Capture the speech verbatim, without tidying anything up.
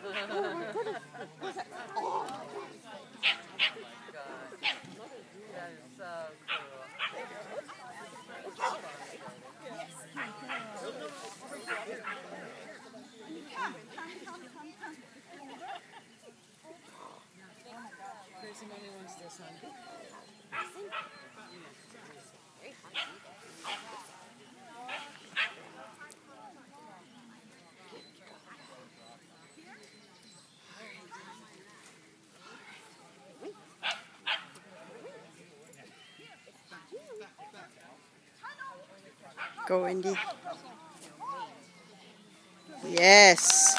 Oh. That is so cool. Crazy Mommy wants this one. Go, Indy. Yes.